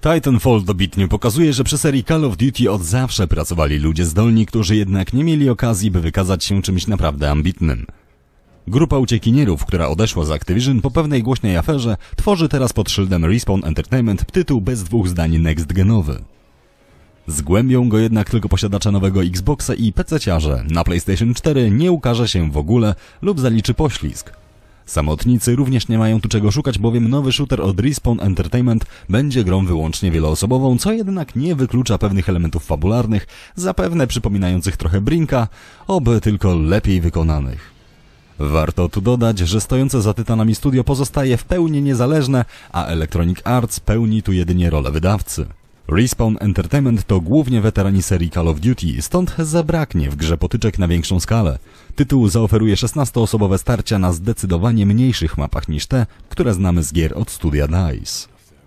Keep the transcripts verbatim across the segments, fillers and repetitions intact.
Titanfall dobitnie pokazuje, że przy serii Call of Duty od zawsze pracowali ludzie zdolni, którzy jednak nie mieli okazji, by wykazać się czymś naprawdę ambitnym. Grupa uciekinierów, która odeszła z Activision po pewnej głośnej aferze, tworzy teraz pod szyldem Respawn Entertainment tytuł bez dwóch zdań next-genowy. Zgłębią go jednak tylko posiadacze nowego Xboxa i pececiarze. Na PlayStation cztery nie ukaże się w ogóle lub zaliczy poślizg. Samotnicy również nie mają tu czego szukać, bowiem nowy shooter od Respawn Entertainment będzie grą wyłącznie wieloosobową, co jednak nie wyklucza pewnych elementów fabularnych, zapewne przypominających trochę Brinka, oby tylko lepiej wykonanych. Warto tu dodać, że stojące za Tytanami studio pozostaje w pełni niezależne, a Electronic Arts pełni tu jedynie rolę wydawcy. Respawn Entertainment to głównie weterani serii Call of Duty, stąd zabraknie w grze potyczek na większą skalę. Tytuł zaoferuje szesnastoosobowe starcia na zdecydowanie mniejszych mapach niż te, które znamy z gier od studia DICE.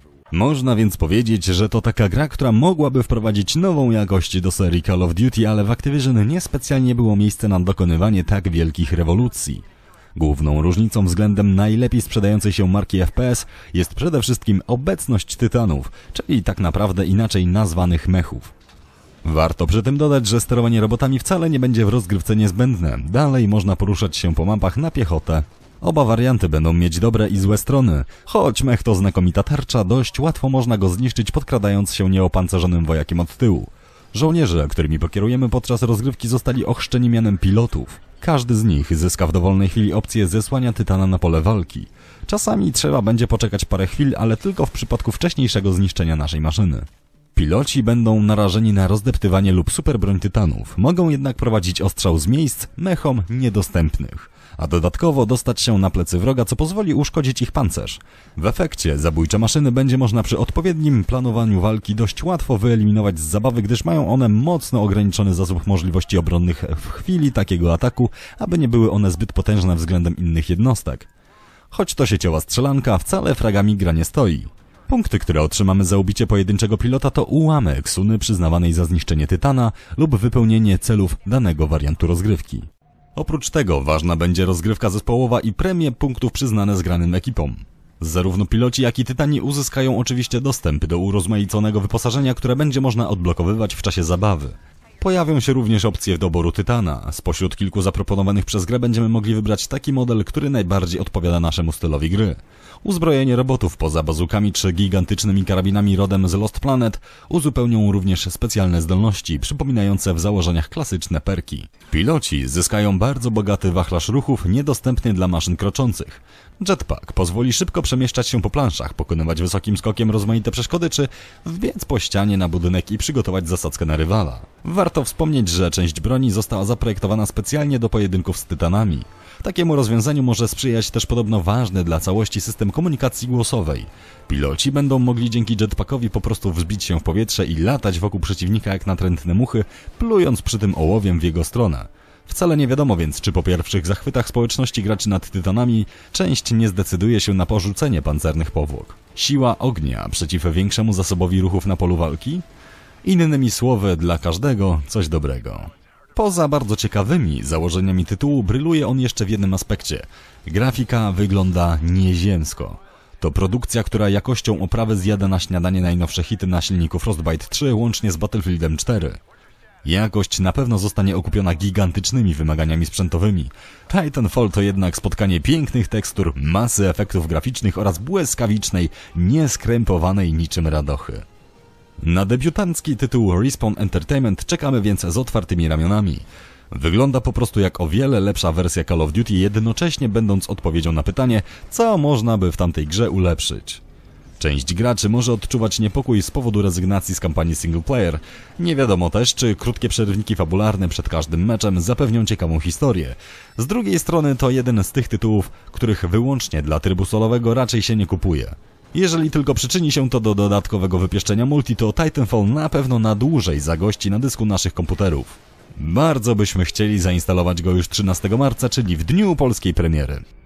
Można więc powiedzieć, że to taka gra, która mogłaby wprowadzić nową jakość do serii Call of Duty, ale w Activision niespecjalnie było miejsce na dokonywanie tak wielkich rewolucji. Główną różnicą względem najlepiej sprzedającej się marki F P S jest przede wszystkim obecność Tytanów, czyli tak naprawdę inaczej nazwanych mechów. Warto przy tym dodać, że sterowanie robotami wcale nie będzie w rozgrywce niezbędne. Dalej można poruszać się po mapach na piechotę. Oba warianty będą mieć dobre i złe strony. Choć mech to znakomita tarcza, dość łatwo można go zniszczyć, podkradając się nieopancerzonym wojakiem od tyłu. Żołnierze, którymi pokierujemy podczas rozgrywki, zostali ochrzczeni mianem pilotów. Każdy z nich zyska w dowolnej chwili opcję zesłania Tytana na pole walki. Czasami trzeba będzie poczekać parę chwil, ale tylko w przypadku wcześniejszego zniszczenia naszej maszyny. Piloci będą narażeni na rozdeptywanie lub superbroń Tytanów, mogą jednak prowadzić ostrzał z miejsc mechom niedostępnych, a dodatkowo dostać się na plecy wroga, co pozwoli uszkodzić ich pancerz. W efekcie zabójcze maszyny będzie można przy odpowiednim planowaniu walki dość łatwo wyeliminować z zabawy, gdyż mają one mocno ograniczony zasób możliwości obronnych w chwili takiego ataku, aby nie były one zbyt potężne względem innych jednostek. Choć to sieciowa strzelanka, wcale fragami gra nie stoi. Punkty, które otrzymamy za ubicie pojedynczego pilota, to ułamek sumy przyznawanej za zniszczenie Tytana lub wypełnienie celów danego wariantu rozgrywki. Oprócz tego ważna będzie rozgrywka zespołowa i premie punktów przyznane zgranym ekipom. Zarówno piloci, jak i Tytani uzyskają oczywiście dostęp do urozmaiconego wyposażenia, które będzie można odblokowywać w czasie zabawy. Pojawią się również opcje doboru Tytana. Spośród kilku zaproponowanych przez grę będziemy mogli wybrać taki model, który najbardziej odpowiada naszemu stylowi gry. Uzbrojenie robotów poza bazukami czy gigantycznymi karabinami rodem z Lost Planet uzupełnią również specjalne zdolności, przypominające w założeniach klasyczne perki. Piloci zyskają bardzo bogaty wachlarz ruchów, niedostępny dla maszyn kroczących. Jetpack pozwoli szybko przemieszczać się po planszach, pokonywać wysokim skokiem rozmaite przeszkody, czy wbiec po ścianie na budynek i przygotować zasadzkę na rywala. Warto wspomnieć, że część broni została zaprojektowana specjalnie do pojedynków z Tytanami. Takiemu rozwiązaniu może sprzyjać też podobno ważny dla całości system komunikacji głosowej. Piloci będą mogli dzięki jetpackowi po prostu wzbić się w powietrze i latać wokół przeciwnika jak natrętne muchy, plując przy tym ołowiem w jego stronę. Wcale nie wiadomo więc, czy po pierwszych zachwytach społeczności graczy nad Tytanami część nie zdecyduje się na porzucenie pancernych powłok. Siła ognia przeciw większemu zasobowi ruchów na polu walki? Innymi słowy, dla każdego coś dobrego. Poza bardzo ciekawymi założeniami tytułu bryluje on jeszcze w jednym aspekcie. Grafika wygląda nieziemsko. To produkcja, która jakością oprawy zjada na śniadanie najnowsze hity na silniku Frostbite trzy łącznie z Battlefieldem cztery. Jakość na pewno zostanie okupiona gigantycznymi wymaganiami sprzętowymi. Titanfall to jednak spotkanie pięknych tekstur, masy efektów graficznych oraz błyskawicznej, nieskrępowanej niczym radochy. Na debiutancki tytuł Respawn Entertainment czekamy więc z otwartymi ramionami. Wygląda po prostu jak o wiele lepsza wersja Call of Duty, jednocześnie będąc odpowiedzią na pytanie, co można by w tamtej grze ulepszyć. Część graczy może odczuwać niepokój z powodu rezygnacji z kampanii single player. Nie wiadomo też, czy krótkie przerywniki fabularne przed każdym meczem zapewnią ciekawą historię. Z drugiej strony to jeden z tych tytułów, których wyłącznie dla trybu solowego raczej się nie kupuje. Jeżeli tylko przyczyni się to do dodatkowego wypieszczenia multi, to Titanfall na pewno na dłużej zagości na dysku naszych komputerów. Bardzo byśmy chcieli zainstalować go już trzynastego marca, czyli w dniu polskiej premiery.